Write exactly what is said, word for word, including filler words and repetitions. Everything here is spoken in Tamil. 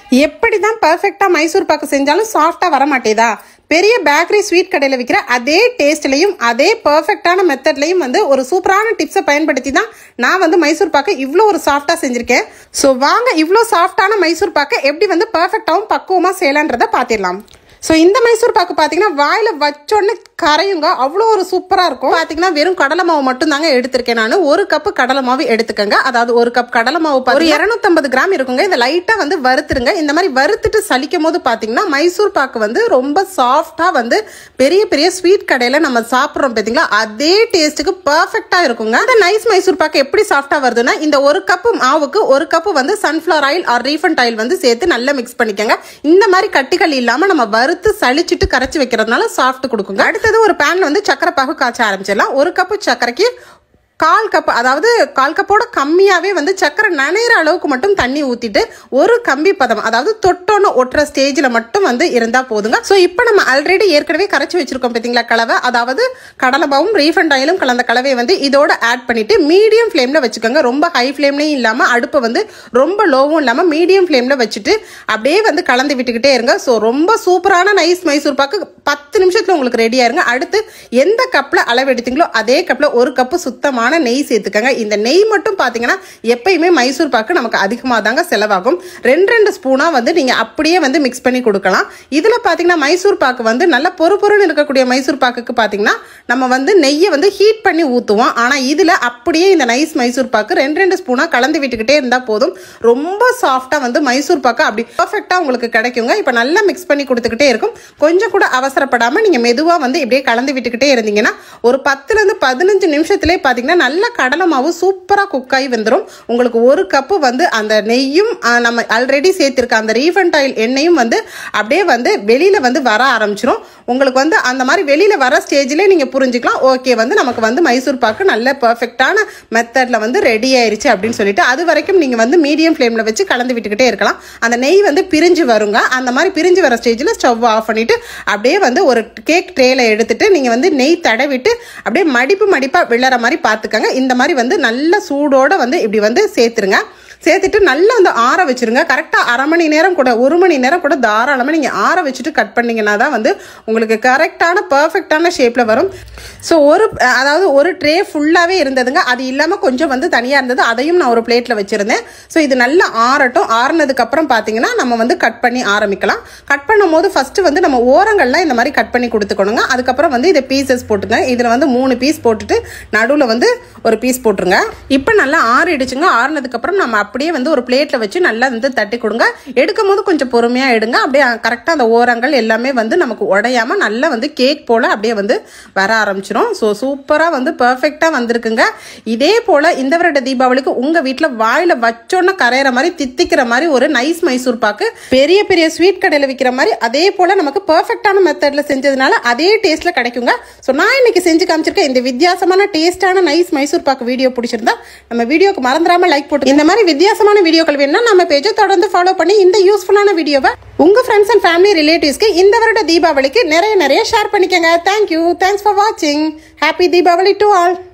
எப்படி தான் பர்ஃபெக்ட்டா மைசூர் பாக்கு செஞ்சாலும் சாஃப்ட்டா வர மாட்டேதா? பெரிய பேக்கரி ஸ்வீட் கடையில் விற்கிற அதே டேஸ்ட்லையும் அதே பர்ஃபெக்டான மெத்தட்லையும் வந்து ஒரு சூப்பரான டிப்ஸை பயன்படுத்தி தான் நான் வந்து மைசூர் பாக்கை இவ்வளோ ஒரு சாஃப்டா செஞ்சிருக்கேன். ஸோ வாங்க இவ்வளோ சாஃப்டான மைசூர் பாக்கை எப்படி வந்து பர்ஃபெக்டாகவும் பக்குவமாக செய்யலான்றதை பார்த்திடலாம். ஸோ இந்த மைசூர் பாக்கு பார்த்தீங்கன்னா வாயில் வச்சோடனே கரையுங்க, அவ்வளோ ஒரு சூப்பராக இருக்கும். பார்த்தீங்கன்னா வெறும் கடலை மாவு மட்டும் தாங்க எடுத்திருக்கேன். நான் ஒரு கப்பு கடலை மாவு எடுத்துக்கங்க. அதாவது ஒரு கப் கடலை மாவு ஒரு இரநூத்தம்பது கிராம் இருக்குங்க. இதை லைட்டாக வந்து வறுத்துருங்க. இந்த மாதிரி வறுத்துட்டு சலிக்கும் போது பார்த்தீங்கன்னா மைசூர் பாக்கு வந்து ரொம்ப சாஃப்டாக வந்து பெரிய பெரிய ஸ்வீட் கடையில் நம்ம சாப்பிட்றோம் பார்த்தீங்களா, அதே டேஸ்ட்டுக்கு பர்ஃபெக்டாக இருக்குங்க. அந்த நைஸ் மைசூர் பாக்கு எப்படி சாஃப்டாக வருதுன்னா, இந்த ஒரு கப்பு மாவுக்கு ஒரு கப்பு வந்து sunflower oil or refined oil வந்து சேர்த்து நல்லா மிக்ஸ் பண்ணிக்கோங்க. இந்த மாதிரி கட்டிகள் இல்லாமல் நம்ம வறுத்து சளிச்சிட்டு கரைச்சி வைக்கிறதுனால சாஃப்ட் கொடுக்குங்க. அடுத்தது ஒரு பேன்ல வந்து சக்கரை பாகு காய்ச்ச ஆரம்பிச்சிடலாம். ஒரு கப்பு சக்கரைக்கு கால் கப், அதாவது கால் கப்போட கம்மியாவே வந்து சக்கரை நனைகிற அளவுக்கு மட்டும் தண்ணி ஊத்திட்டு ஒரு கம்பி பதம், அதாவது தொட்டோன்னு ஒட்டுற ஸ்டேஜ்ல மட்டும் வந்து இருந்தா போதுங்க. ஸோ இப்போ நம்ம ஆல்ரெடி ஏற்கனவே கரைச்சி வச்சிருக்கோம் பார்த்தீங்களா கலவை, அதாவது கடலை மாவும் ரீஃபண்ட் ஆயிலும் கலந்த கலவையை வந்து இதோட ஆட் பண்ணிட்டு மீடியம் ஃப்ளேம்ல வச்சுக்கோங்க. ரொம்ப ஹை ஃப்ளேம்லையும் இல்லாம அடுப்பை வந்து ரொம்ப லோவும் இல்லாம மீடியம் ஃப்ளேம்ல வச்சுட்டு அப்படியே வந்து கலந்து விட்டுக்கிட்டே இருங்க. ஸோ ரொம்ப சூப்பரான நைஸ் மைசூர் பாக்கு பத்து நிமிஷத்துல உங்களுக்கு ரெடி ஆயிருங்க. அடுத்து எந்த கப்ல அளவு எடுத்தீங்களோ அதே கப்ல ஒரு கப்பு சுத்தமான நெய் சேர்த்துக்கங்க. இந்த நெய் மட்டும் பாத்தீங்கன்னா எப்பயுமே மைசூர் பாக்கு நமக்கு அதிகமாக தாங்க செலவாகும். ரெண்டு ரெண்டு ஸ்பூனா வந்து நீங்க அப்படியே வந்து மிக்ஸ் பண்ணி கொடுக்கலாம். இதுல பாத்தீங்கன்னா மைசூர் பாக்கு வந்து நல்ல பொறு பொருன்னு இருக்கக்கூடிய மைசூர் பாக்குக்கு பாத்தீங்கன்னா நம்ம வந்து நெய்யை வந்து ஹீட் பண்ணி ஊத்துவோம். ஆனா இதுல அப்படியே இந்த நைஸ் மைசூர் பாக்கு ரெண்டு ரெண்டு ஸ்பூனா கலந்து விட்டுக்கிட்டே இருந்தா போதும். ரொம்ப சாஃப்டா வந்து மைசூர் பாக்கு அப்படி பர்ஃபெக்டா உங்களுக்கு கிடைக்குங்க. இப்ப நல்லா மிக்ஸ் பண்ணி கொடுத்துக்கிட்டே இருக்கும். கொஞ்சம் கூட அவசரப்படாம நீங்க மெதுவா வந்து இப்படியே கலந்து விட்டுக்கிட்டே இருந்தீங்கன்னா ஒரு பத்துல இருந்து பதினஞ்சு நிமிஷத்திலே பாத்தீங்கன்னா நல்ல கடலை மாவு சூப்பரா குக் ஆகி வந்துடும். உங்களுக்கு ஒரு கப்பு வந்து அந்த நெய்யும் நம்ம ஆல்ரெடி சேர்த்திருக்க அந்த ரீஃபண்ட் ஆயில் எண்ணெயும் வந்து அப்படியே வந்து வெளியில வந்து வர ஆரம்பிச்சிடும். உங்களுக்கு வந்து அந்த மாதிரி வெளியில வர ஸ்டேஜ்ல நீங்க புரிஞ்சுக்கலாம், ஓகே வந்து நமக்கு வந்து மைசூர் பாக்கு நல்ல பெர்ஃபெக்டான மெத்தட்ல வந்து ரெடி ஆயிருச்சு அப்படின்னு சொல்லிட்டு அது வரைக்கும் நீங்க வந்து மீடியம் ஃப்ளேம்ல வச்சு கலந்து விட்டுக்கிட்டே இருக்கலாம். அந்த நெய் வந்து பிரிஞ்சு வருங்க. அந்த மாதிரி பிரிஞ்சு வர ஸ்டேஜ்ல ஸ்டவ் ஆஃப் பண்ணிட்டு அப்படியே வந்து ஒரு கேக் ட்ரேல எடுத்துட்டு நீங்க வந்து நெய் தடவிட்டு அப்படியே மடிப்பு மடிப்பா விழற மாதிரி பார்த்துக்கங்க. இந்த மாதிரி வந்து நல்ல சூடோட வந்து இப்படி வந்து சேர்த்துருங்க. சேர்த்துட்டு நல்லா வந்து ஆற வச்சிருங்க. கரெக்டாக அரை மணி நேரம் கூட ஒரு மணி நேரம் கூட தாராளமாக நீங்கள் ஆற வச்சுட்டு கட் பண்ணிங்கன்னா தான் வந்து உங்களுக்கு கரெக்டான பர்ஃபெக்டான ஷேப்பில் வரும். ஸோ ஒரு அதாவது ஒரு ட்ரே ஃபுல்லாகவே இருந்ததுங்க. அது இல்லாமல் கொஞ்சம் வந்து தனியாக இருந்தது, அதையும் நான் ஒரு பிளேட்டில் வச்சுருந்தேன். ஸோ இது நல்லா ஆறட்டும். ஆறுனதுக்கப்புறம் பார்த்தீங்கன்னா நம்ம வந்து கட் பண்ணி ஆரம்பிக்கலாம். கட் பண்ணும் போது ஃபஸ்ட்டு வந்து நம்ம ஓரங்கள்லாம் இந்த மாதிரி கட் பண்ணி கொடுத்துக்கணுங்க. அதுக்கப்புறம் வந்து இதை பீசஸ் போட்டுங்க. இதில் வந்து மூணு பீஸ் போட்டுட்டு நடுவில் வந்து ஒரு பீஸ் போட்டுருங்க. இப்போ நல்லா ஆறிடுச்சுங்க. ஆறுனதுக்கப்புறம் நம்ம அப்படியே வந்து ஒரு பிளேட்ல வச்சு நல்லா வந்து தட்டி கொடுங்க. எடுக்கும் போது கொஞ்சம் பொறுமையா எடுங்க. அப்படியே கரெக்டா அந்த ஓரங்கள் எல்லாமே வந்து நமக்கு உடையாம நல்லா வந்து கேக் போல அப்படியே வந்து வர ஆரம்பிச்சிடும். ஸோ சூப்பரா வந்து பெர்ஃபெக்டா வந்திருக்குங்க. இதே போல இந்த வருட தீபாவளிக்கு உங்க வீட்டுல வாயில வச்சோன்னு கரையிற மாதிரி தித்திக்கிற மாதிரி ஒரு நைஸ் மைசூர் பாக்கு பெரிய பெரிய ஸ்வீட் கடையில் விற்கிற மாதிரி அதே போல நமக்கு பெர்ஃபெக்டான மெத்தட்ல செஞ்சதுனால அதே டேஸ்ட்ல கிடைக்குங்க. ஸோ நான் இன்னைக்கு செஞ்சு காமிச்சிருக்கேன் இந்த வித்தியாசமான டேஸ்டான நைஸ் மைசூர் பாக்கு வீடியோ பிடிச்சிருந்தா நம்ம வீடியோக்கு மறந்துடாம லைக் போட்டு இந்த மாதிரி வித்தியாசமான வீடியோக்கள் வேணும்னா நம்ம பேஜை தொடர்ந்து ஃபாலோ பண்ணி இந்த யூஸ்ஃபுல்லான வீடியோவை உங்க ஃப்ரெண்ட்ஸ் அண்ட் ஃபேமிலி ரிலேட்டிவ்ஸ்க்கு இந்த வருட தீபாவளிக்கு நிறைய நிறைய ஷேர் பண்ணிக்கங்க. தேங்க்யூ. தேங்க்ஸ் ஃபார் வாட்சிங். Happy Deepavali to all.